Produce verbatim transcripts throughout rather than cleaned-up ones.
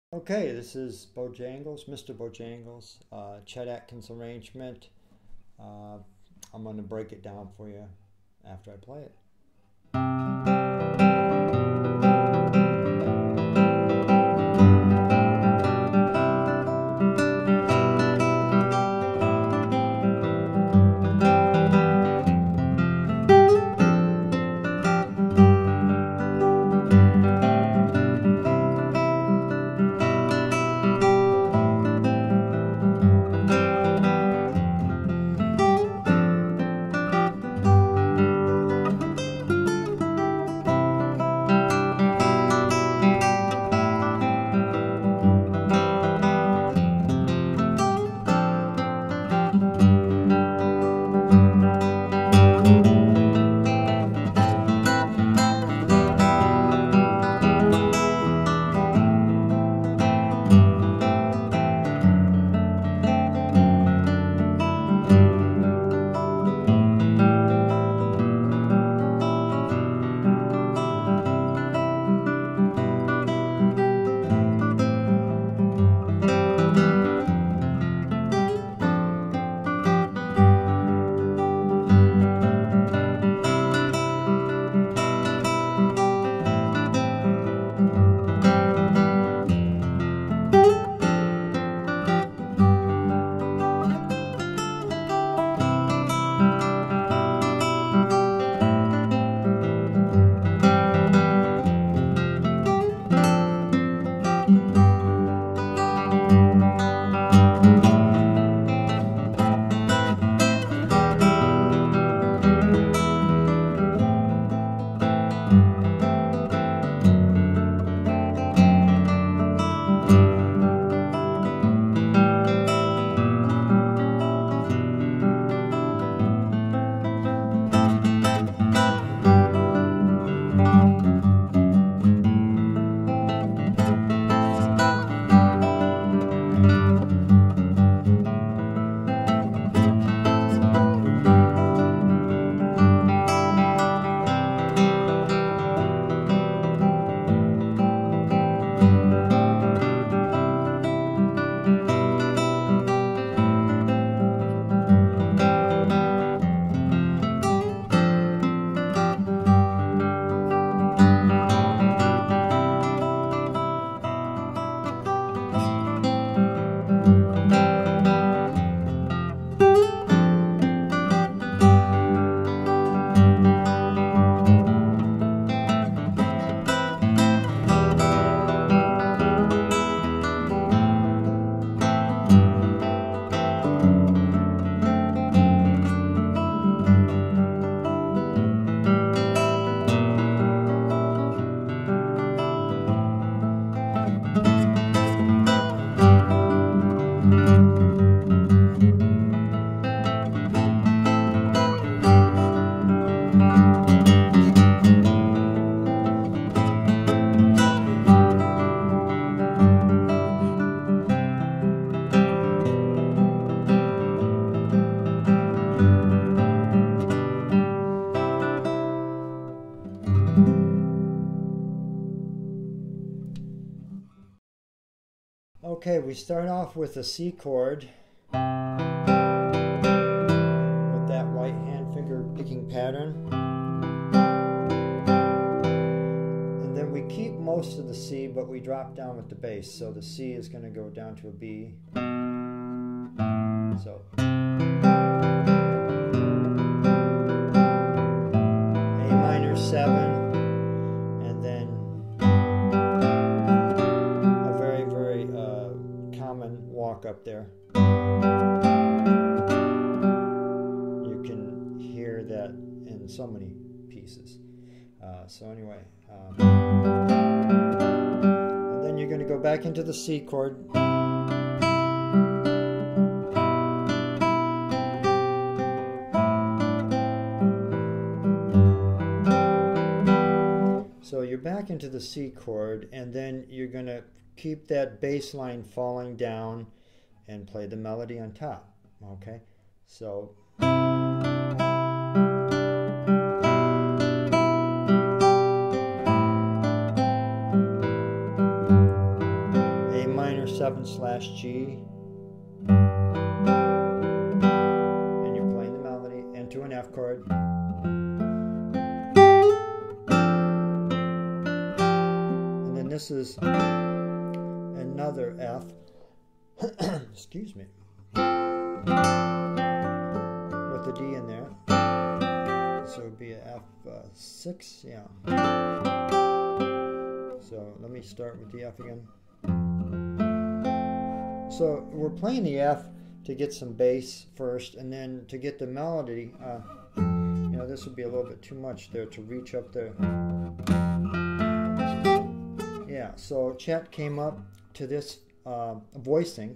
Okay, this is Bojangles, Mister Bojangles, uh, Chet Atkins arrangement. Uh, I'm going to break it down for you after I play it. Okay, we start off with a C chord with that right hand finger picking pattern, and then we keep most of the C, but we drop down with the bass, so the C is going to go down to a B. So A minor seven, and then walk up there. You can hear that in so many pieces. Uh, so anyway, um, and then you're going to go back into the C chord. So you're back into the C chord, and then you're going to keep that bass line falling down and play the melody on top. Okay, so A minor seven slash G, and you're playing the melody into an F chord. And then this is another F. Excuse me. With the D in there. So it would be a F six, yeah. So let me start with the F again. So we're playing the F to get some bass first, and then to get the melody, uh, you know, this would be a little bit too much there to reach up there. Yeah, so Chet came up to this uh, voicing.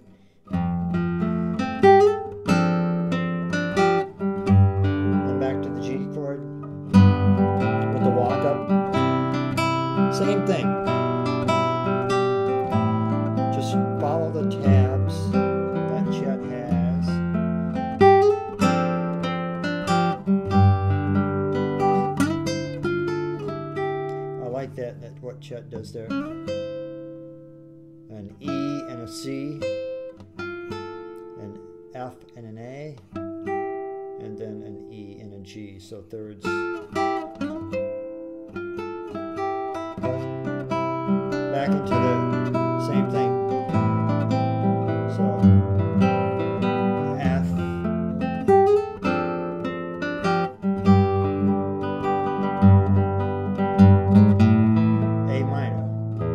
Then back to the G chord with the walk up. Same thing. Just follow the tabs that Chet has. I like that, that what Chet does there. An E and a C, an F and an A, and then an E and a G, so thirds. Back into the same thing. So F, A minor,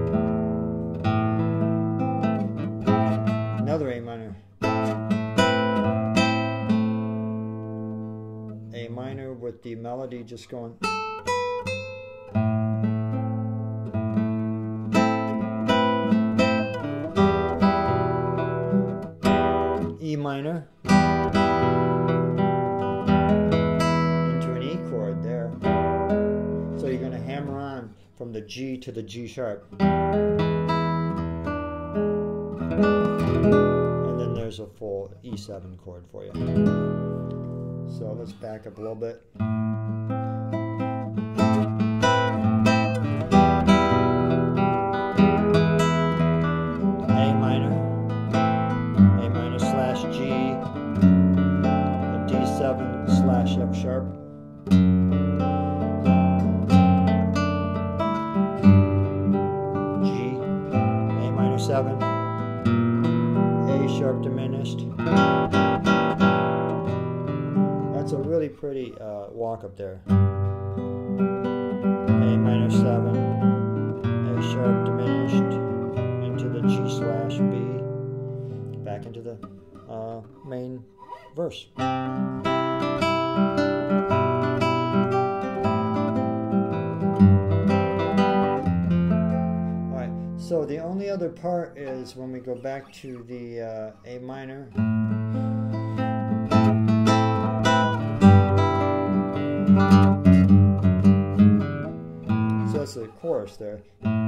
another A minor, A minor with the melody just going. E minor into an E chord there. So you're going to hammer on from the G to the G sharp. And then there's a full E seven chord for you. So let's back up a little bit. Slash F sharp, G, A minor seven, A sharp diminished. That's a really pretty uh, walk up there. A minor seven, A sharp diminished, into the G slash B, back into the uh, main verse. So the only other part is when we go back to the uh, A minor. So that's the chorus there.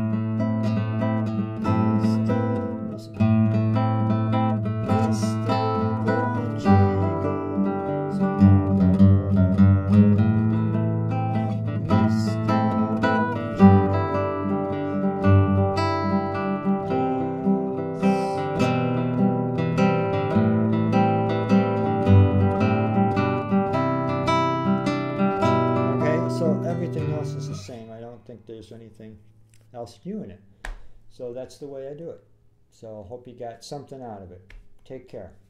Everything else is the same. I don't think there's anything else new in it. So that's the way I do it. So hope you got something out of it. Take care.